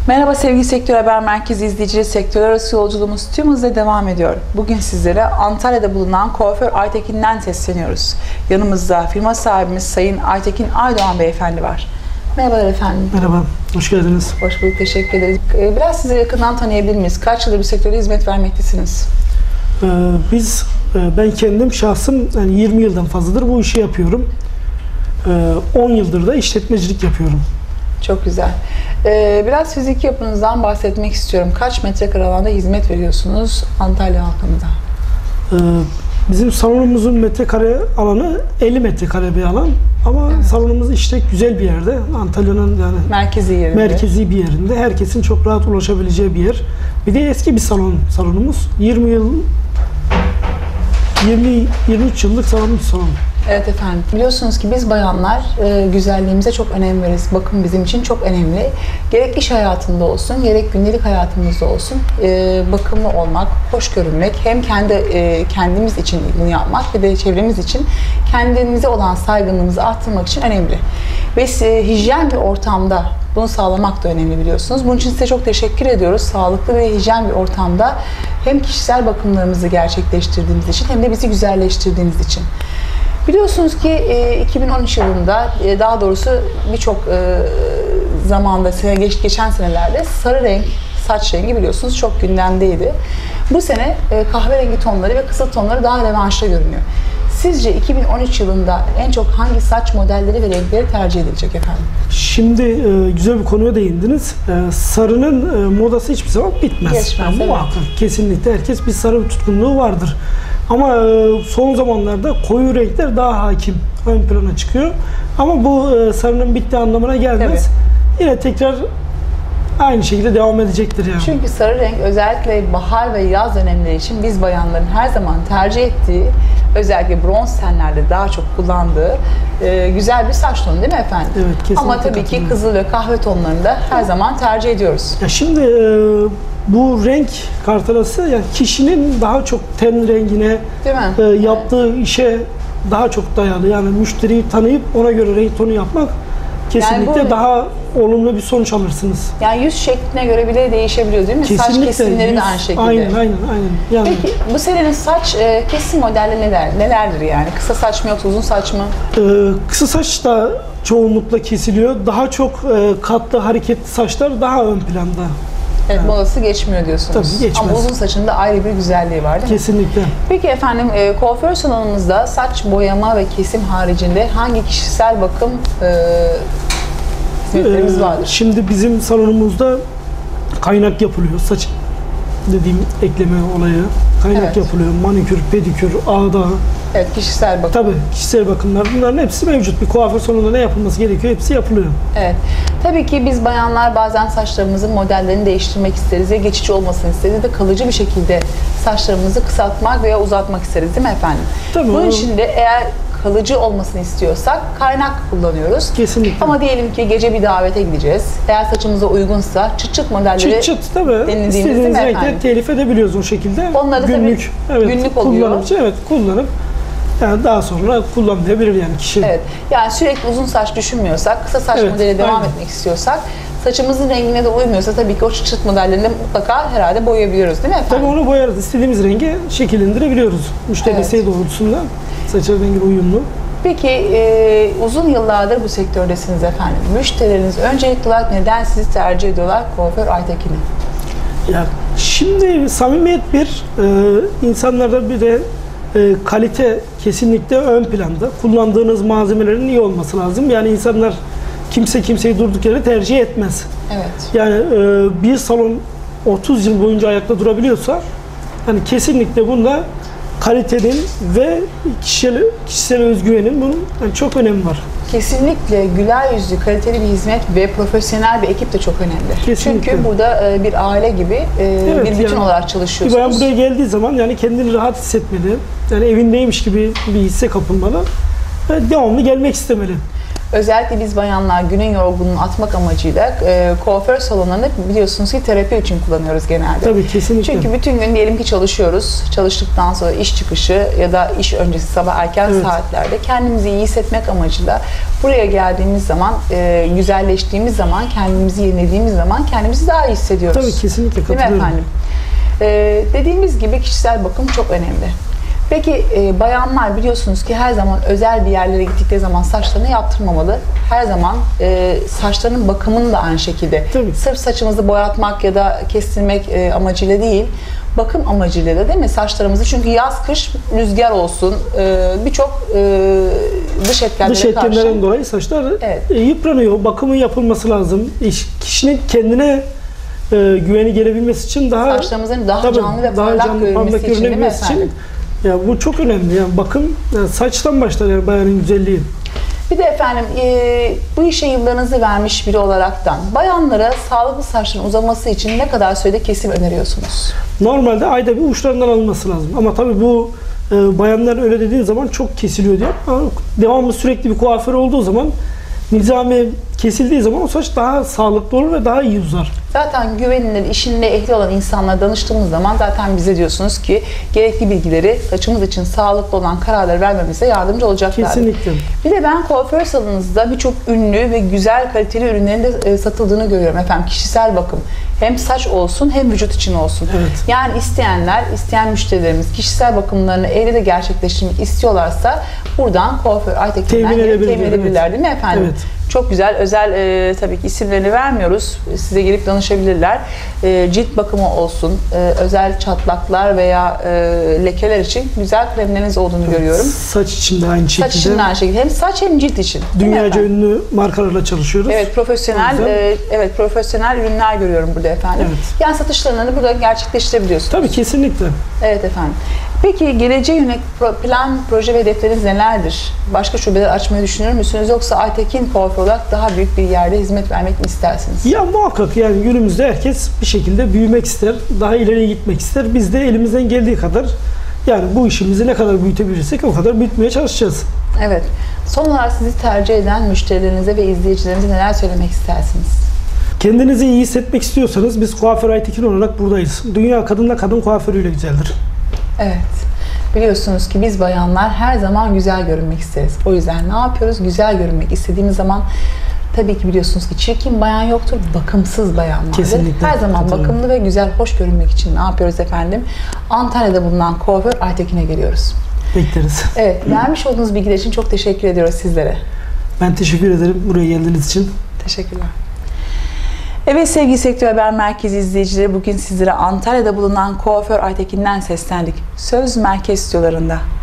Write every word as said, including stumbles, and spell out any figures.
Merhaba sevgili Sektör Haber Merkezi izleyicileri, sektörler arası yolculuğumuz tüm hızla devam ediyor. Bugün sizlere Antalya'da bulunan kuaför Aytekin'den sesleniyoruz. Yanımızda firma sahibimiz Sayın Aytekin Aydoğan Beyefendi var. Merhabalar efendim. Merhaba, hoş geldiniz. Hoş bulduk, teşekkür ederiz. Biraz sizi yakından tanıyabilir miyiz? Kaç yıldır bu sektörde hizmet vermektesiniz? Ee, biz, ben kendim şahsım yani yirmi yıldan fazladır bu işi yapıyorum. Ee, on yıldır da işletmecilik yapıyorum. Çok güzel. Ee, biraz fiziki yapınızdan bahsetmek istiyorum. Kaç metrekare alanda hizmet veriyorsunuz Antalya halkında? Ee, bizim salonumuzun metrekare alanı elli metrekare bir alan. Ama evet, salonumuz işte güzel bir yerde. Antalya'nın yani merkezi yerinde. Merkezi bir yerinde. Herkesin çok rahat ulaşabileceği bir yer. Bir de eski bir salon salonumuz. yirmi yıl yirmi yirmi üç yıllık salon bir salon. Evet efendim. Biliyorsunuz ki biz bayanlar e, güzelliğimize çok önem veririz. Bakım bizim için çok önemli. Gerek iş hayatında olsun, gerek gündelik hayatımızda olsun e, bakımlı olmak, hoş görünmek, hem kendi e, kendimiz için bunu yapmak ve de çevremiz için kendimize olan saygınlığımızı arttırmak için önemli. Ve e, hijyen bir ortamda bunu sağlamak da önemli biliyorsunuz. Bunun için size çok teşekkür ediyoruz. Sağlıklı ve hijyen bir ortamda hem kişisel bakımlarımızı gerçekleştirdiğimiz için hem de bizi güzelleştirdiğiniz için. Biliyorsunuz ki iki bin on üç yılında, daha doğrusu birçok zamanda, geç, geçen senelerde sarı renk saç rengi biliyorsunuz çok gündemdeydi. Bu sene kahverengi tonları ve kısık tonları daha revanşta görünüyor. Sizce iki bin on üç yılında en çok hangi saç modelleri ve renkleri tercih edilecek efendim? Şimdi e, güzel bir konuya değindiniz. E, sarının e, modası hiçbir zaman bitmez. Geçmez, yani, evet. Muhakkak, kesinlikle herkes bir sarı tutkunluğu vardır. Ama e, son zamanlarda koyu renkler daha hakim, ön plana çıkıyor. Ama bu e, sarının bittiği anlamına gelmez. Tabii. Yine tekrar aynı şekilde devam edecektir yani. Çünkü sarı renk özellikle bahar ve yaz dönemleri için biz bayanların her zaman tercih ettiği, özellikle bronz tenlerde daha çok kullandığı e, güzel bir saç tonu değil mi efendim? Evet, kesinlikle. Ama tabii ki kızıl ve kahve tonlarını da her zaman tercih ediyoruz. Ya şimdi e, bu renk kartalası yani kişinin daha çok ten rengine, değil mi? E, yaptığı evet, işe daha çok dayalı. Yani müşteriyi tanıyıp ona göre renk tonu yapmak kesinlikle yani bu, daha olumlu bir sonuç alırsınız. Yani yüz şekline göre bile değişebiliyor değil mi? Kesinlikle. Saç kesimleri yüz, de aynı şekilde. Aynen, aynen, aynen. Yani, peki bu senenin saç e, kesim modelleri neler, nelerdir yani? Kısa saç mı yoksa uzun saç mı? E, kısa saç da çoğunlukla kesiliyor. Daha çok e, katlı, hareketli saçlar daha ön planda. Evet, modası geçmiyor diyorsunuz. Tabii geçmez. Ama uzun saçın da ayrı bir güzelliği var değil mi? Kesinlikle. Peki efendim, e, kuaför salonumuzda saç boyama ve kesim haricinde hangi kişisel bakım e, hizmetlerimiz ee, vardır? Şimdi bizim salonumuzda kaynak yapılıyor. Saç dediğim ekleme olayı. Kaynak evet, yapılıyor. Manikür, pedikür, ağda. Evet, kişisel bakım. Tabii, kişisel bakımlar. Bunların hepsi mevcut. Bir kuaför salonunda ne yapılması gerekiyor? Hepsi yapılıyor. Evet. Tabii ki biz bayanlar bazen saçlarımızın modellerini değiştirmek isteriz ve geçici olmasını isteriz ve kalıcı bir şekilde saçlarımızı kısaltmak veya uzatmak isteriz değil mi efendim? Tabii. Bunun için de eğer kalıcı olmasını istiyorsak kaynak kullanıyoruz. Kesinlikle. Ama diyelim ki gece bir davete gideceğiz. Eğer saçımıza uygunsa çıt çıt modelleri çıt çıt tabii. İstediğiniz renkte telif edebiliyoruz o şekilde. Onları günlük, evet, günlük oluyor. Kullanıcı, evet, kullanıp yani daha sonra kullanabilir yani kişi. Evet. Yani sürekli uzun saç düşünmüyorsak, kısa saç evet, modeli devam aynen, etmek istiyorsak, saçımızın rengine de uymuyorsa tabii ki o çıt çıt modellerini mutlaka herhalde boyayabiliyoruz değil mi efendim? Tabii onu boyarız. İstediğimiz rengi şekillendirebiliyoruz. Müşteri evet, isteği doğrultusunda saçın rengi uyumlu. Peki e, uzun yıllardır bu sektördesiniz efendim. Müşterileriniz öncelikli olarak neden sizi tercih ediyorlar kuaför Aytekin'i? Ya şimdi samimiyet bir, e, insanlarda bir de e, kalite kesinlikle ön planda. Kullandığınız malzemelerin iyi olması lazım. Yani insanlar kimse kimseyi durduk yere tercih etmez. Evet. Yani e, bir salon otuz yıl boyunca ayakta durabiliyorsa hani kesinlikle bunda kalitenin ve kişisel, kişisel özgüvenin bunun yani çok önemi var. Kesinlikle güler yüzlü, kaliteli bir hizmet ve profesyonel bir ekip de çok önemli. Kesinlikle. Çünkü burada bir aile gibi evet, bir bütün yani, olarak çalışıyorsunuz. Bir bayan buraya geldiği zaman yani kendini rahat hissetmeli. Yani evindeymiş gibi bir hisse kapılmalı ve devamlı gelmek istemeli. Özellikle biz bayanlar günün yorgunluğunu atmak amacıyla e, kuaför salonlarını biliyorsunuz ki terapi için kullanıyoruz genelde. Tabii, kesinlikle. Çünkü bütün gün diyelim ki çalışıyoruz. Çalıştıktan sonra iş çıkışı ya da iş öncesi sabah erken Evet. saatlerde kendimizi iyi hissetmek amacıyla buraya geldiğimiz zaman, e, güzelleştiğimiz zaman, kendimizi yenilediğimiz zaman kendimizi daha iyi hissediyoruz. Tabii, kesinlikle Değil mi katılıyorum. efendim? Ee, dediğimiz gibi kişisel bakım çok önemli. Peki e, bayanlar biliyorsunuz ki her zaman özel bir yerlere gittikleri zaman saçlarını yaptırmamalı. Her zaman e, saçlarının bakımını da aynı şekilde. Tabii. Sırf saçımızı boyatmak ya da kestirmek e, amacıyla değil, bakım amacıyla da değil mi saçlarımızı? Çünkü yaz kış rüzgar olsun, e, birçok e, dış etkenlere Dış etkenlerden karşı. dolayı saçlar Evet. e, yıpranıyor. Bakımın yapılması lazım. İş- Kişinin kendine e, güveni gelebilmesi için daha Saçlarımızın daha tabii, canlı ve daha parlak canlı, görünmesi parlak için değil mi görünebilmesi efendim? için ya bu çok önemli. Yani bakım yani saçtan başlar yani bayanın güzelliği. Bir de efendim e, bu işe yıllarınızı vermiş biri olaraktan bayanlara sağlıklı saçların uzaması için ne kadar sürede kesim öneriyorsunuz? Normalde ayda bir uçlarından alınması lazım. Ama tabii bu e, bayanlar öyle dediğin zaman çok kesiliyor diye. Ama devamlı sürekli bir kuaför olduğu zaman nizami kesildiği zaman o saç daha sağlıklı olur ve daha iyi uzar. Zaten güvenilir, işinde ehli olan insanlara danıştığımız zaman zaten bize diyorsunuz ki gerekli bilgileri saçımız için sağlıklı olan kararları vermemize yardımcı olacaklar. Kesinlikle. Bir de ben kuaför salonunuzda birçok ünlü ve güzel kaliteli ürünlerin de e, satıldığını görüyorum efendim. Kişisel bakım. Hem saç olsun hem vücut için olsun. Evet. Yani isteyenler, isteyen müşterilerimiz kişisel bakımlarını evde de gerçekleştirmek istiyorlarsa buradan kuaför Aytekin'den Temin gelip edebilirler, temin edebilirler evet. değil mi efendim? Evet. Çok güzel, özel e, tabii ki isimlerini vermiyoruz. Size gelip danışabilirler. E, cilt bakımı olsun, e, özel çatlaklar veya e, lekeler için güzel kremleriniz olduğunu görüyorum. Saç için de aynı şekilde. Saç için de aynı şekilde. Hem saç hem cilt için. değil mi Dünyaca efendim? ünlü markalarla çalışıyoruz. Evet, profesyonel, O yüzden- e, evet profesyonel ürünler görüyorum burada efendim. Evet. Yani satışlarını burada gerçekleştirebiliyorsunuz. Tabii, kesinlikle. Evet efendim. Peki geleceğe yönelik pro- plan, proje ve hedefleriniz nelerdir? Başka şubeler açmayı düşünür müsünüz? Yoksa Aytekin kuaför olarak daha büyük bir yerde hizmet vermek mi istersiniz? Ya muhakkak yani günümüzde herkes bir şekilde büyümek ister, daha ileriye gitmek ister. Biz de elimizden geldiği kadar yani bu işimizi ne kadar büyütebilirsek o kadar büyütmeye çalışacağız. Evet. Son olarak sizi tercih eden müşterilerinize ve izleyicilerinize neler söylemek istersiniz? Kendinizi iyi hissetmek istiyorsanız biz Kuaför Aytekin olarak buradayız. Dünya kadınla kadın kuaförüyle güzeldir. Evet. Biliyorsunuz ki biz bayanlar her zaman güzel görünmek isteriz. O yüzden ne yapıyoruz? Güzel görünmek istediğimiz zaman tabii ki biliyorsunuz ki çirkin bayan yoktur, bakımsız bayan vardır. Kesinlikle. Her zaman Katılıyorum. bakımlı ve güzel, hoş görünmek için ne yapıyoruz efendim? Antalya'da bulunan kuaför Aytekin'e geliyoruz. Bekleriz. Evet, vermiş olduğunuz bilgiler için çok teşekkür ediyoruz sizlere. Ben teşekkür ederim buraya geldiğiniz için. Teşekkürler. Evet sevgili Sektör Haber Merkezi izleyicileri, bugün sizlere Antalya'da bulunan kuaför Aytekin'den seslendik. Söz merkez stüdyolarında.